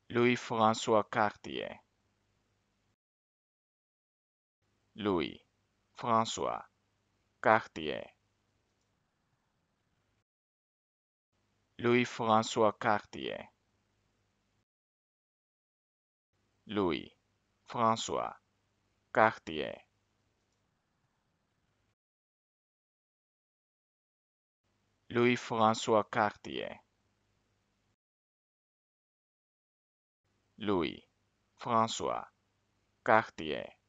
Louis-François Cartier. Louis, François, Cartier. Louis-François Cartier. Louis, François, Cartier. Louis-François Cartier. Louis, François, Cartier.